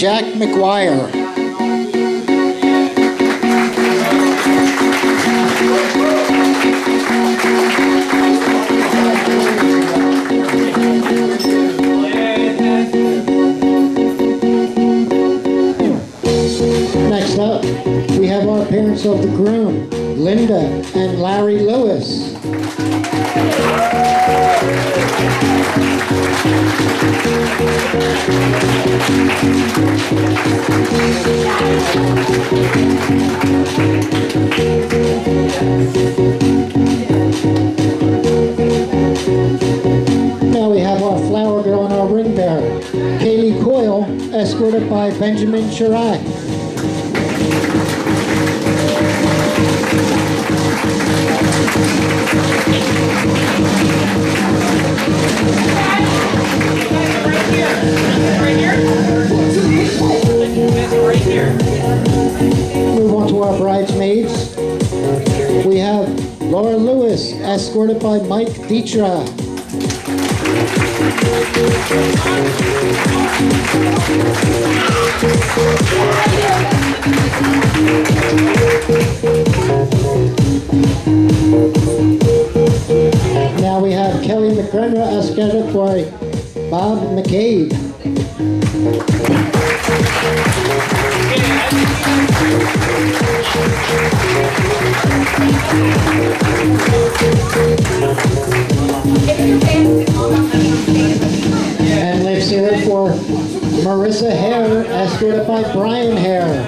Jack McGuire. Next up, we have our parents of the groom, Linda and Larry Lewis. Now we have our flower girl and our ring bearer, Kaylee Coyle, escorted by Benjamin Chirac. Move on to our bridesmaids. We have Laura Lewis, escorted by Mike Dietra. Now we have Kelly McGrenra, escorted by Bob McCabe. And let's hear it for Marissa Hare, escorted by Brian Hare.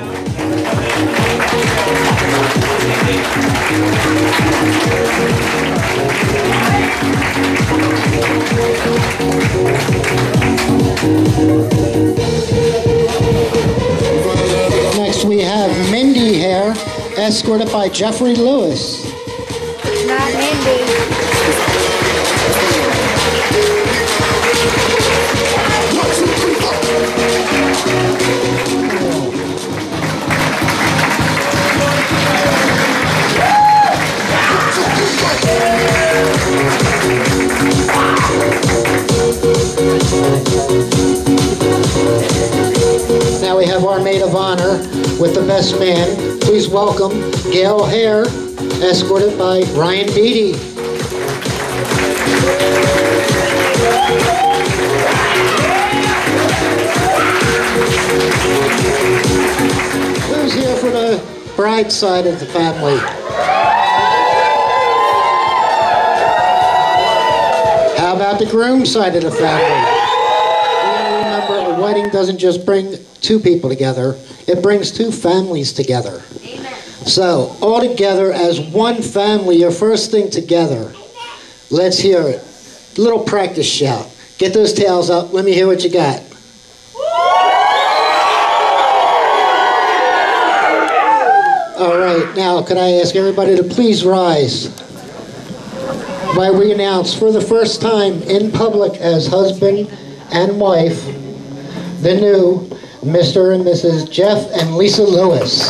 Next we have Mindy Hare, escorted by Jeffrey Lewis. Not Mindy. Now we have our maid of honor with the best man. Please welcome Gail Hare, escorted by Brian Beatty. Who's here for the bride side of the family? How about the groom side of the family? Remember, a wedding doesn't just bring two people together, it brings two families together. Amen. So, all together as one family, your first thing together. Let's hear it. Little practice shout. Get those tails up. Let me hear what you got. All right, now could I ask everybody to please rise while we announce for the first time in public as husband and wife the new Mr. and Mrs. Jeff and Lisa Lewis.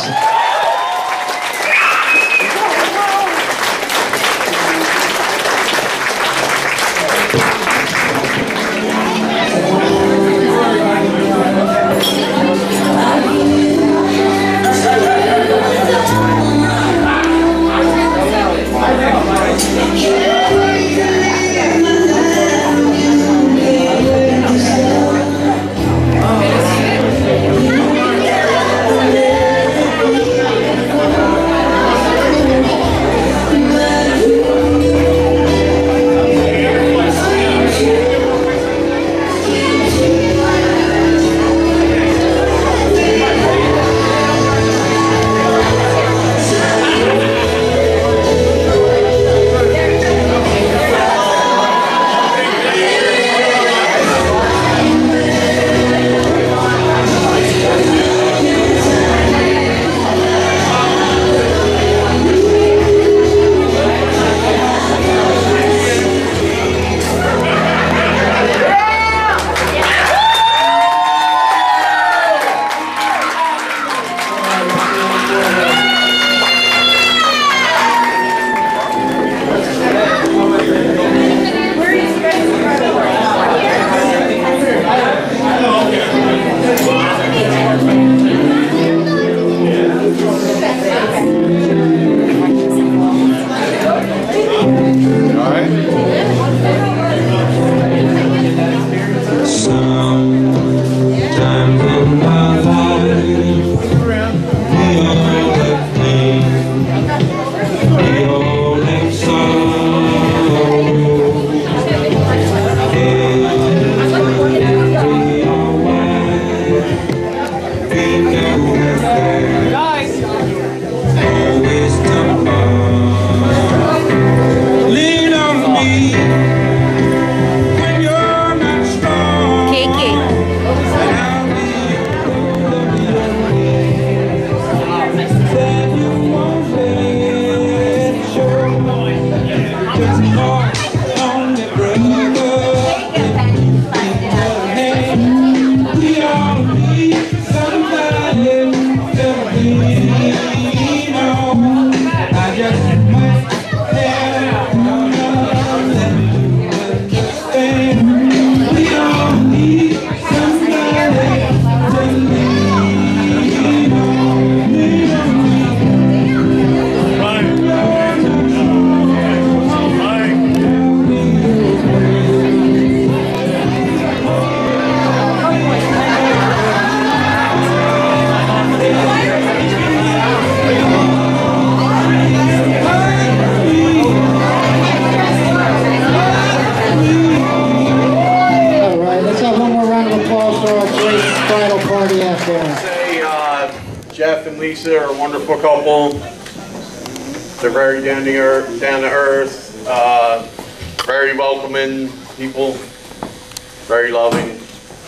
Lisa are a wonderful couple. They're very down to earth, very welcoming people, very loving.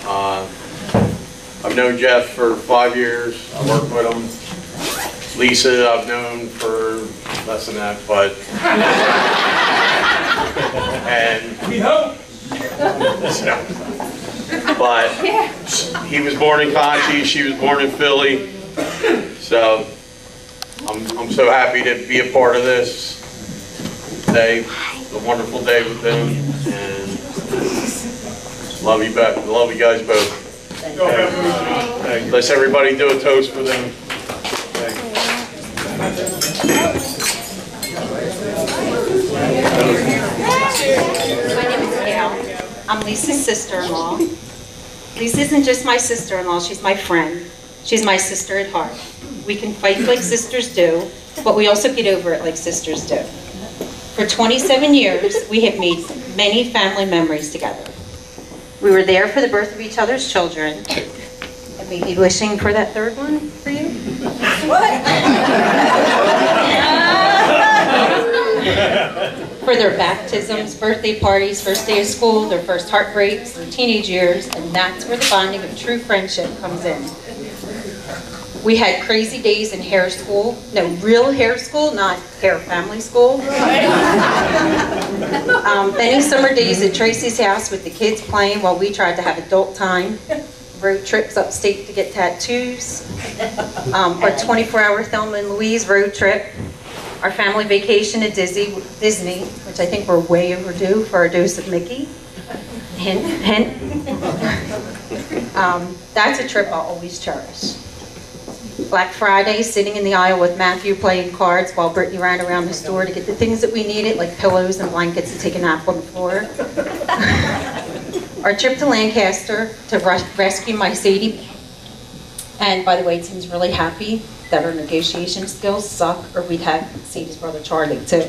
I've known Jeff for 5 years. I worked with him. Lisa I've known for less than that, but and we hope. But he was born in Conchie, she was born in Philly, so I'm so happy to be a part of this day, a wonderful day with them, and love you back. Love you guys both. Let's everybody do a toast for them. My name is Gail. I'm Lisa's sister-in-law. Lisa isn't just my sister-in-law, she's my friend. She's my sister at heart. We can fight like sisters do, but we also get over it like sisters do. For 27 years, we have made many family memories together. We were there for the birth of each other's children. And we be wishing for that third one for you? For their baptisms, birthday parties, first day of school, their first heartbreaks, their teenage years, and that's where the bonding of true friendship comes in. We had crazy days in hair school. No, real hair school, not hair family school. Many summer days at Tracy's house with the kids playing while we tried to have adult time. Road trips upstate to get tattoos. Our 24-hour Thelma and Louise road trip. Our family vacation at Disney, which I think we're way overdue for our dose of Mickey. Hint, hint. That's a trip I'll always cherish. Black Friday, sitting in the aisle with Matthew playing cards while Brittany ran around the store to get the things that we needed, like pillows and blankets to take a nap on the floor. Our trip to Lancaster to rescue my Sadie. And by the way, Tim's really happy that our negotiation skills suck, or we'd have Sadie's brother Charlie too.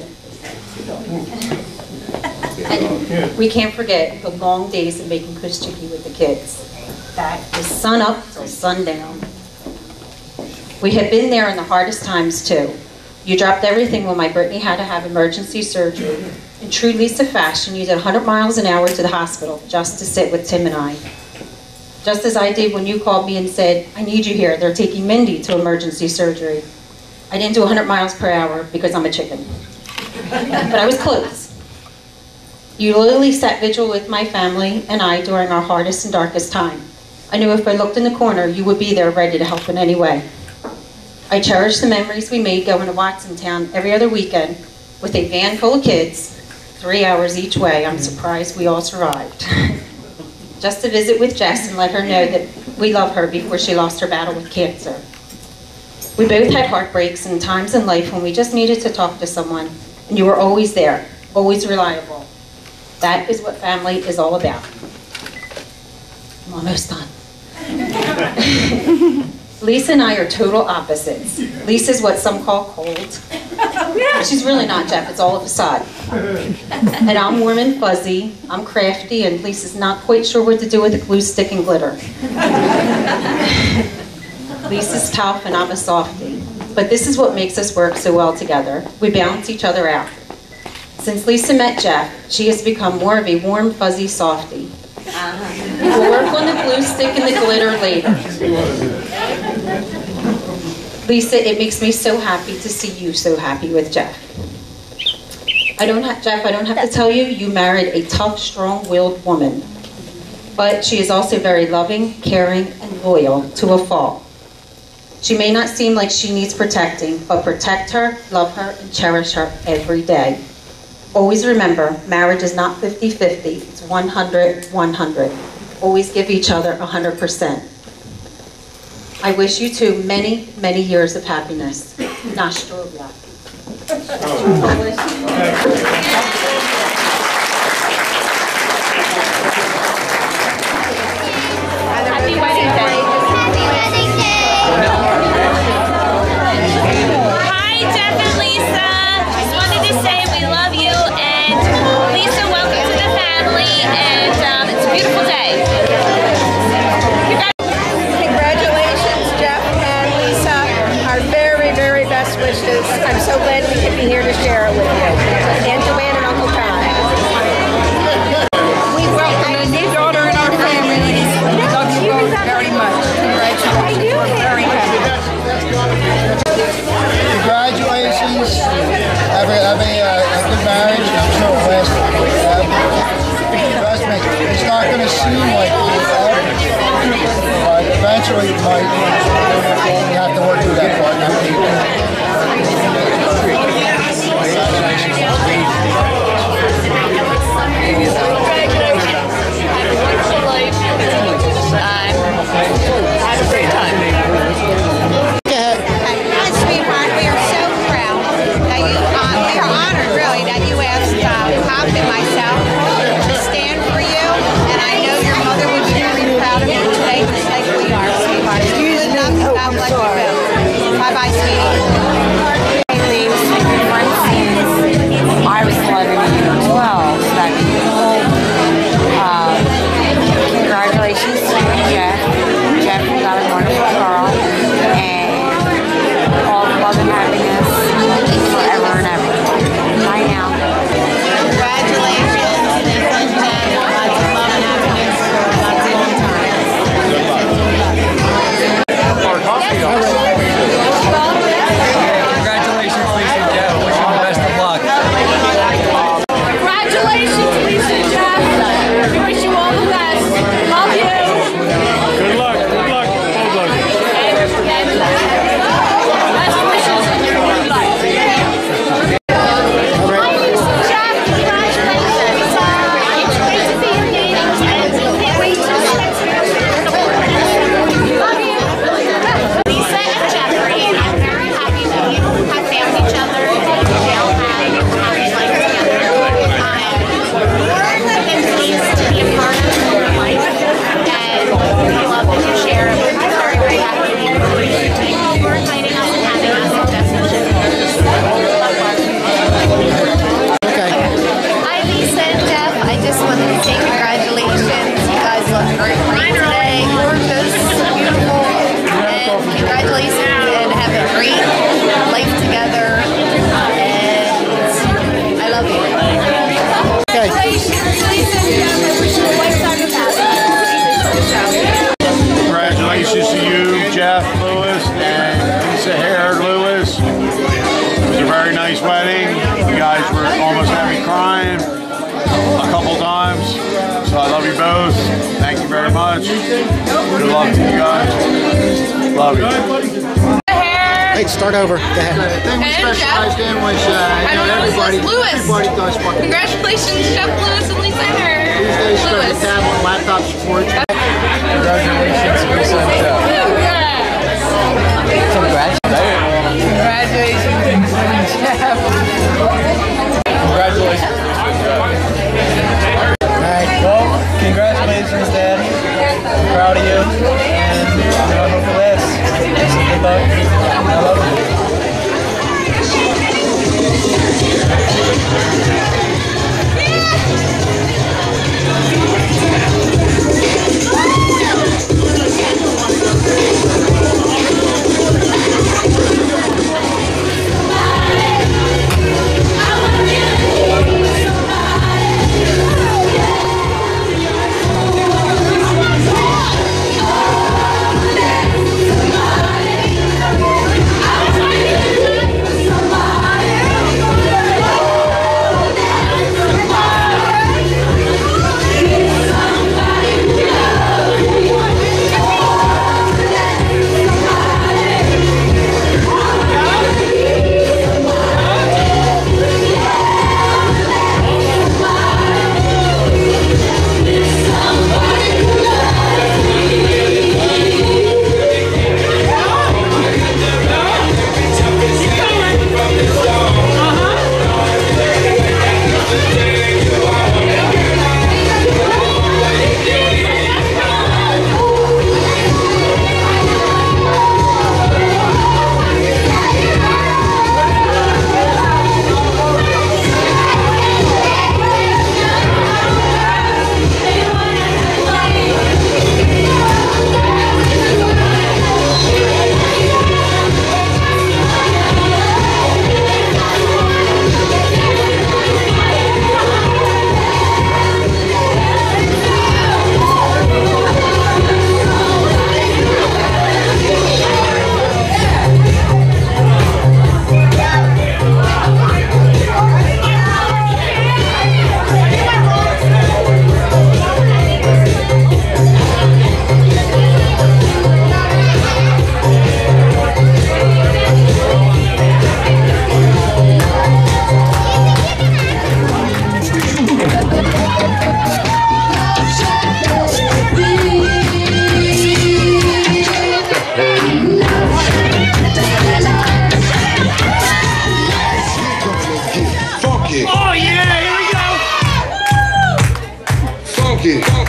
And we can't forget the long days of making kush chicky with the kids. That is sun up till sundown. We have been there in the hardest times too. You dropped everything when my Brittany had to have emergency surgery. In true Lisa fashion, you did 100 miles an hour to the hospital just to sit with Tim and I. Just as I did when you called me and said, I need you here, they're taking Mindy to emergency surgery. I didn't do 100 miles per hour because I'm a chicken. But I was close. You literally sat vigil with my family and I during our hardest and darkest time. I knew if I looked in the corner, you would be there ready to help in any way. I cherish the memories we made going to Watsontown every other weekend with a van full of kids, 3 hours each way. I'm surprised we all survived. Just to visit with Jess and let her know that we love her before she lost her battle with cancer. We both had heartbreaks and times in life when we just needed to talk to someone, and you were always there, always reliable. That is what family is all about. I'm almost done. Lisa and I are total opposites. Lisa's what some call cold. She's really not, Jeff, it's all a facade. And I'm warm and fuzzy, I'm crafty, and Lisa's not quite sure what to do with a glue stick and glitter. Lisa's tough and I'm a softie. But this is what makes us work so well together. We balance each other out. Since Lisa met Jeff, she has become more of a warm, fuzzy softie. We'll work on the glue stick and the glitter later. Lisa, it makes me so happy to see you so happy with Jeff. Jeff, I don't have to tell you, you married a tough, strong-willed woman. But she is also very loving, caring, and loyal to a fault. She may not seem like she needs protecting, but protect her, love her, and cherish her every day. Always remember, marriage is not 50-50, it's 100-100. Always give each other 100%. I wish you two many, many years of happiness. Na zdrowia. Happy wedding day. Happy wedding day. Hi, Jeff and Lisa. Just wanted to say we love you, and Lisa, welcome to the family, and it's a beautiful day. Congratulations, Jeff and Lisa, our is, I'm so glad we could be here to share it with you. And Joanne and Uncle Tom. We welcome a new daughter in our family. We love you both very much. Congratulations. We're very happy. Congratulations. Have a good marriage. I'm sure it will last forever. Trust me, it's not going to seem like forever, but eventually it might. You have to work through that part. Had a great time. Sweetheart, we are so proud that we are honored really that you asked Pop and myself to stand for you, and I know your mother would be very proud of you today, just like we are, sweetheart. Good enough, God bless you both. Bye-bye, sweetie. I was 11 and 12, so that's beautiful. Congratulations to Jeff. Jeff, you got a wonderful girl, and all the love and happiness forever and ever. Bye now. Congratulations, Lisa and Jen. Lots of love and happiness for lots of long time. Congratulations, Lisa and Jeff. Wish you the best of luck. Congratulations, Lisa and Jeff. We wish you all the best. Love you. Good luck. Good luck. Good luck. Best wishes in your new life. Hi, Lisa and Jeff. Congratulations. It's great to be engaged, and we can't wait to spend some love you. Lisa and Jeffrey, I'm very happy that you have found each other and they all had a happy life together. I'm more than pleased to be a part of your life, and I love that you share it. We're very, very happy to be here. Thank you for inviting us and having us at Best Wishes. Hi, Lisa and Jeff. I just wanted to say congratulations. You guys look great today. Gorgeous, beautiful, and congratulations and have a great life together. And I love you. Congratulations, Lisa and Jeff. I wish you a lifetime of happiness. Congratulations to you, Jeff Lewis and Lisa Haird Lewis. It was a very nice wedding. You guys were almost had me crying a couple times. So I love you both. Thank you very much. Good luck to you guys. Love you. Hey, start over. Go ahead. Thing we specialized in was, everybody does fucking. Congratulations, Jeff Lewis and Lisa Haird. These days, special tablet, laptop support. Congratulations, Lisa and Jeff. Congratulations, Lisa and Jeff. Congratulations. Well, congratulations, Daddy. Proud of you. And I hope it lasts. Good luck. I love you.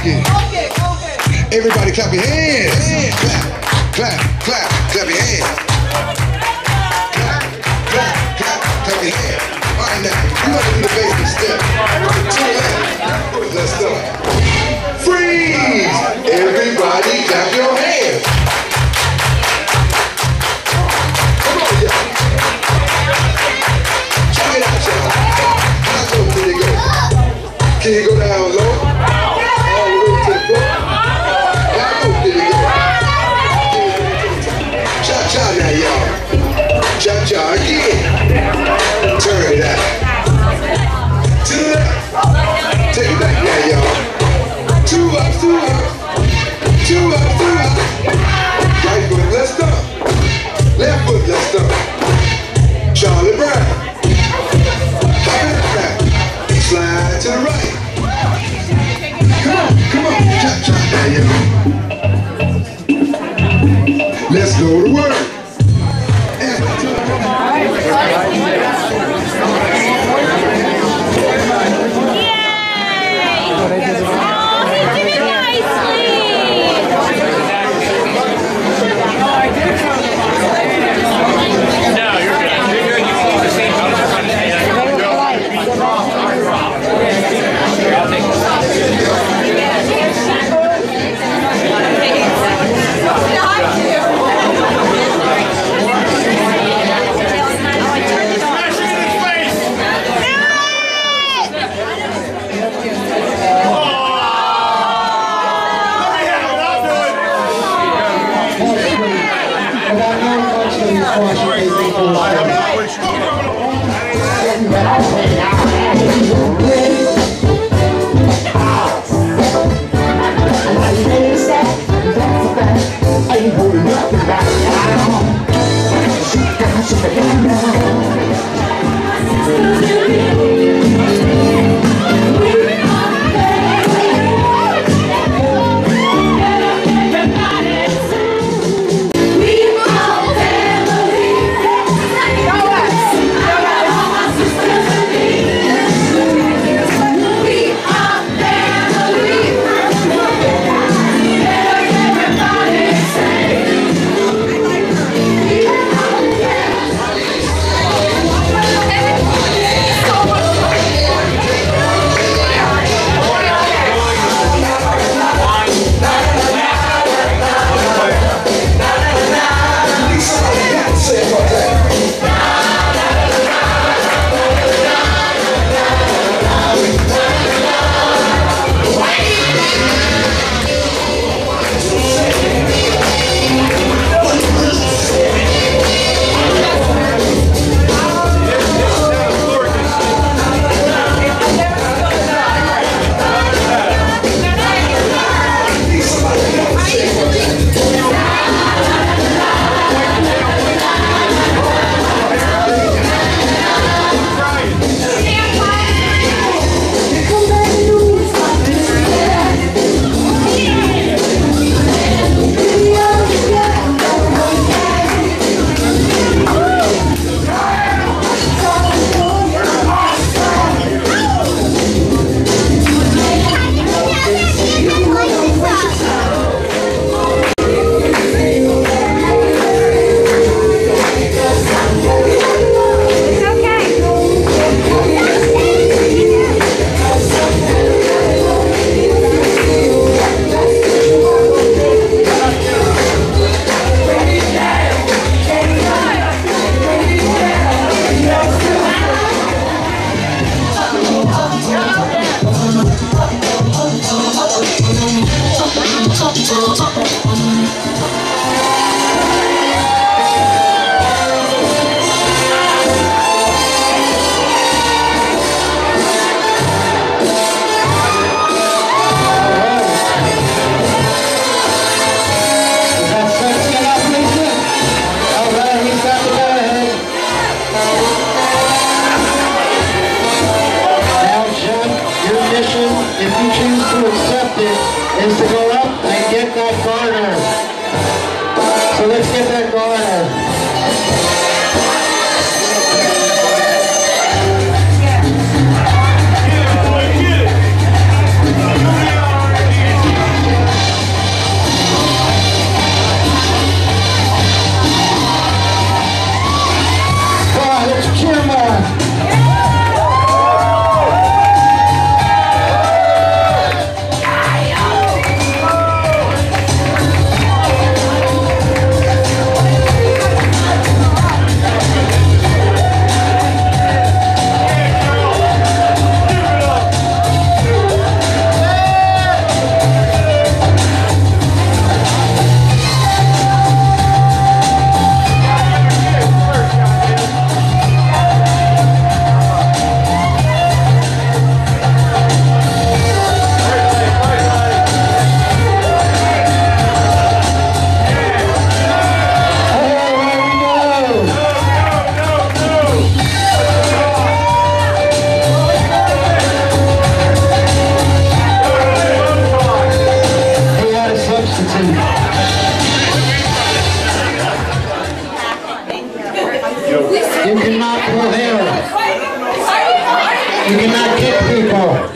Yeah. Everybody clap your hands. Clap, clap, clap, clap your hands. Clap, clap, clap, clap your hands. All right now, you want to do the basic step. To the left. Let's start. Freeze! Everybody clap your hands. Come on, y'all. Check it out, y'all. How low can you go? Can you go down low? All the way to the floor? How low can you go? Cha-cha now, y'all. Cha-cha again. Turn it out. To the left. Take it back now, y'all. Two up, two up. Two up, two up. Right foot, let's go. Left foot, let's go. Charlie Brown. Hop it back. Slide to the right. Come on, cha-cha now, y'all. Let's go to work. is to go up and get that garter. So let's get that garter. beautiful hair. You cannot kick people.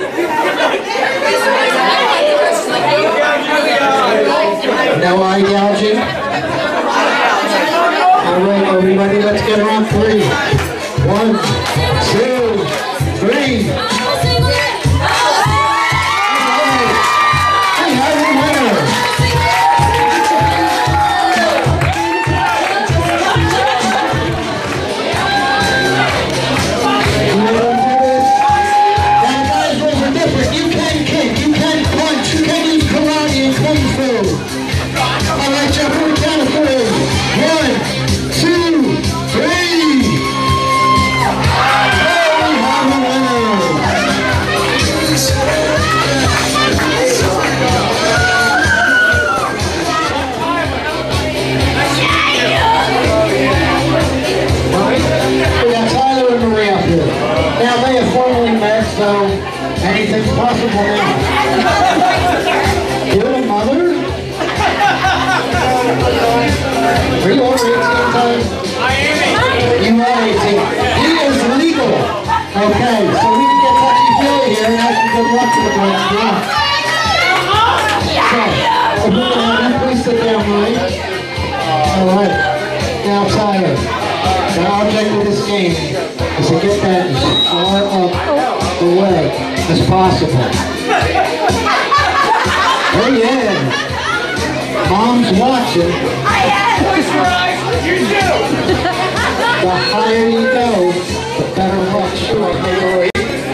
No eye gouging. All right, everybody, let's get her on 3. 1, 2, 3. Anything's possible now. You're a mother? Are you over 18 times? You are 18. He is legal. Okay, so we can get touchy-feely here and ask you good luck to the boys. So, we're going to have you please sit down, Marie. All right. Now, Tyler, the object of this game is to get that as far up the way as possible. Oh yeah. Mom's watching. The higher you go, the better luck. Wait.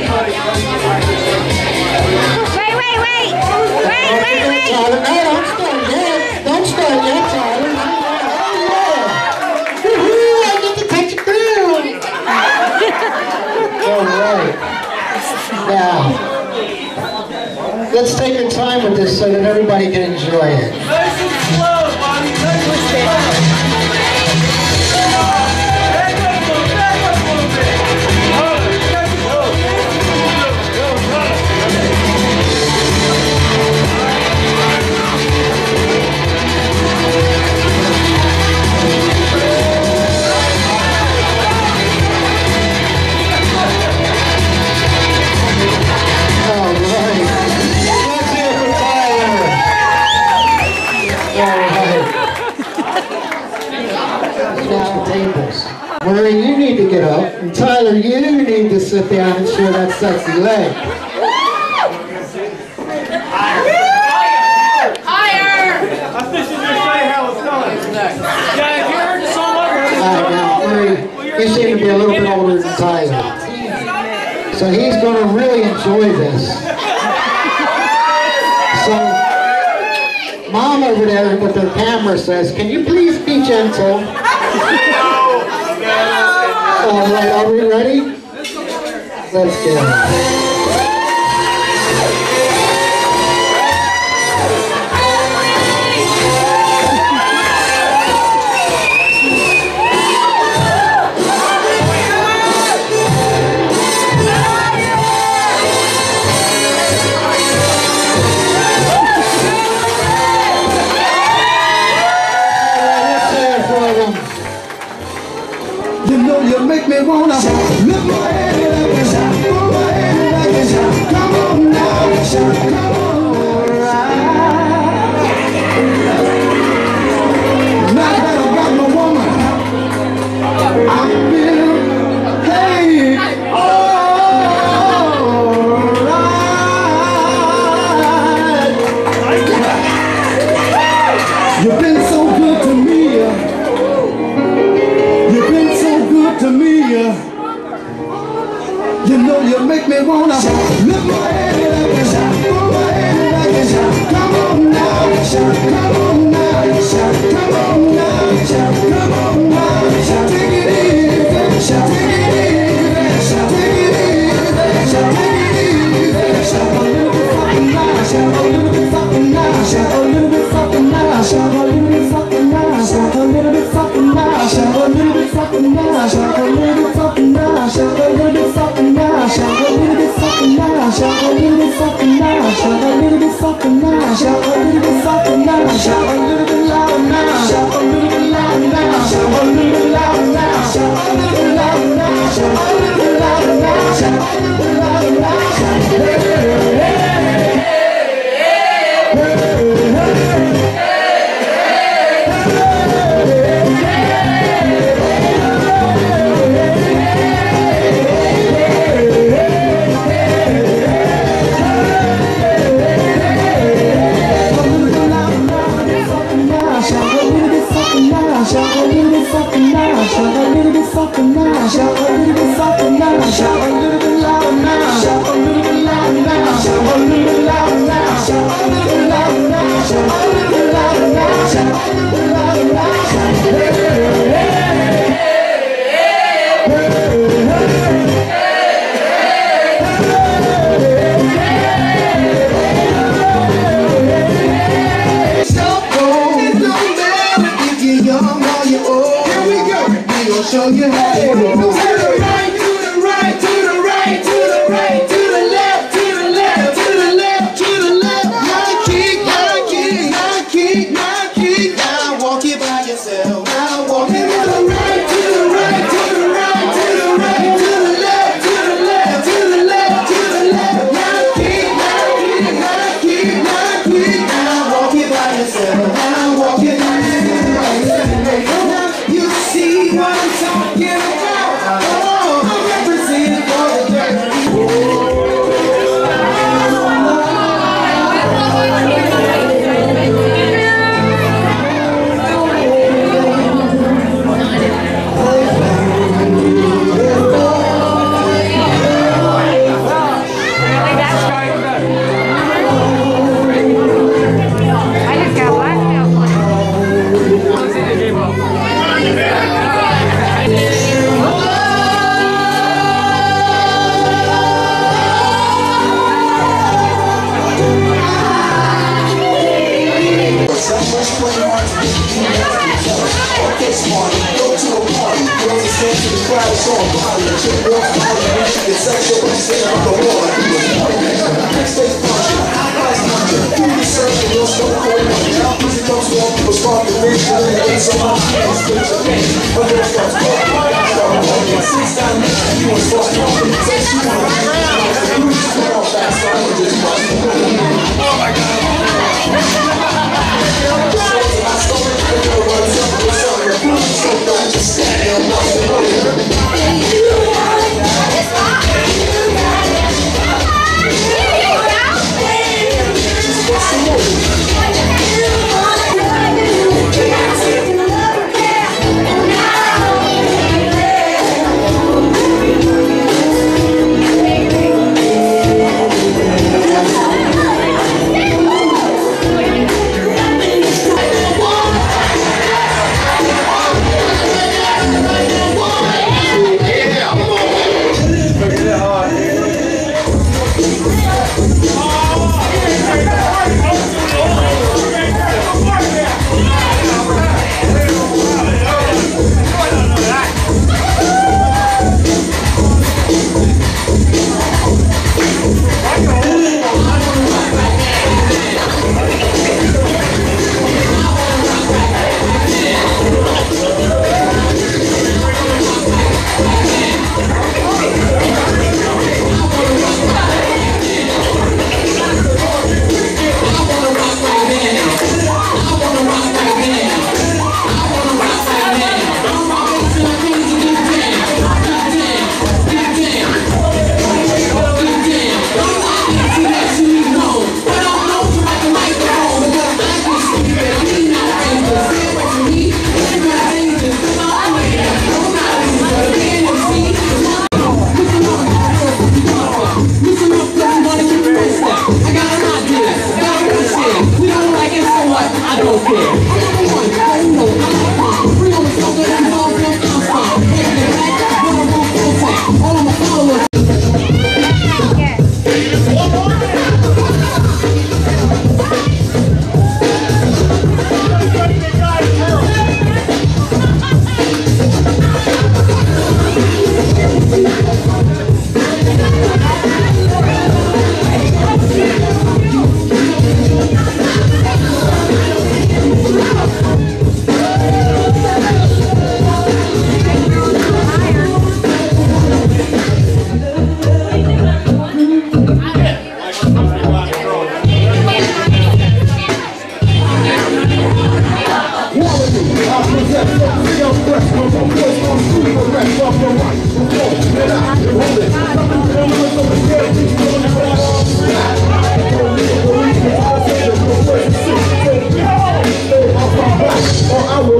Tyler, no, don't start yet. Don't start yet, Tyler. Oh yeah. Woohoo, I get to touch the ground. All right. Now, let's take our time with this so that everybody can enjoy it. Murray, you need to get up, and Tyler, you need to sit down and show that sexy leg. Alright, now, Murray, you seem to be a little bit older than Tyler. So he's going to really enjoy this. So, Mom over there with her camera says, can you please be gentle? All right, are we ready? Let's go. You make me wanna lift my head like a shot, move my head like a shot. Come on now, shot, come on, right. Now that I got my woman, I feel, hey, alright. You've been so good to me. To me, you know you make me wanna lift my head like a shot, move my head like a shot. Come on now, shot, come on now, shot, come on now, shot, come on now, shot. Take it easy, shot, take it easy, shot, take it easy, shot, take it easy, shot. A little bit fucking nice, shot, a little bit fucking nice, shot, a little bit fucking nice, shot, a little bit fucking nice, shot, a little bit fucking nice, shot, a little bit fucking nice, shot, a little bit fucking nice, shot, a little bit fucking nice, shot, a little bit fucking nice, shot, a little bit fucking nice, shot, a little bit fucking nice, shot, a little bit fucking nice, shot, a little bit loud now, shot, a little bit loud now, shot, a little bit loud now, shot, a little bit loud now, shot. Shout a little bit louder now. Shout a little bit louder now. Shout a little bit louder now. Shout a little bit louder now. Shout a little bit louder now. Shout a little bit louder now. Show you how to do it. To the right, to the right, to the right, to the right, to the left, to the left, to the left, to the left. Now kick, now kick, now kick, now kick. Now walk it by yourself. Now walk it to the right, to the right, to the right, to the right, to the left, to the left, to the left, to the left. Now kick, now kick, now kick, now kick. Now walk it by yourself. Now walk it by yourself. You see what I'm talking about? Oh, I'm representing for the dirty.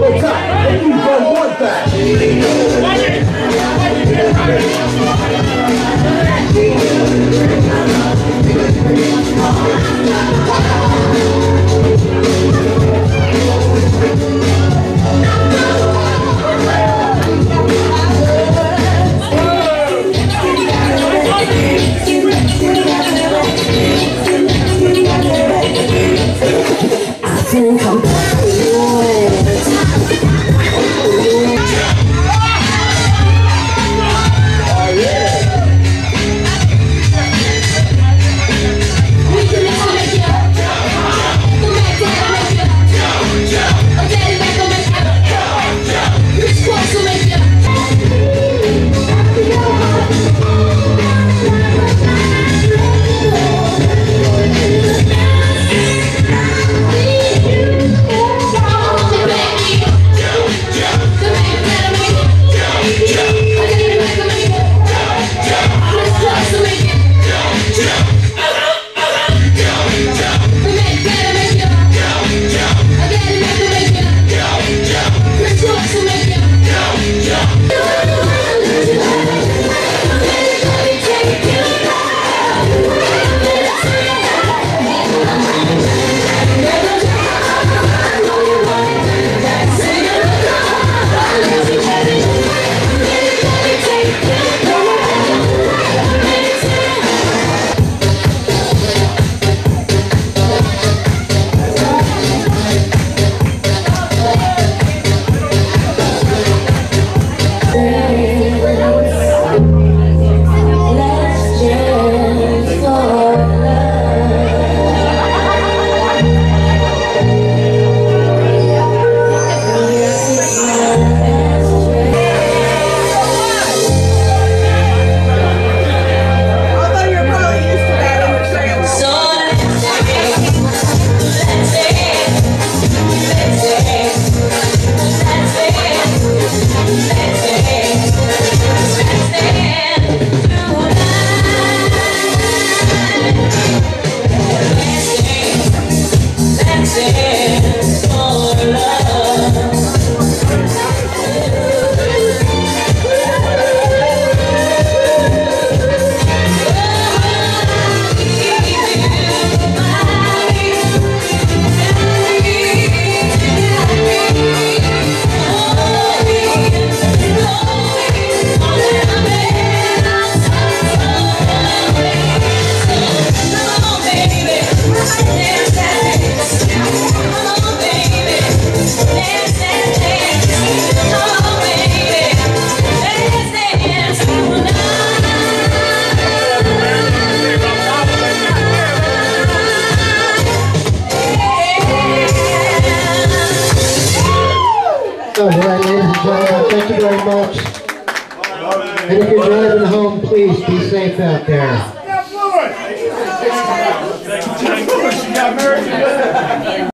I will And if you're driving home, please be safe out there. She got married.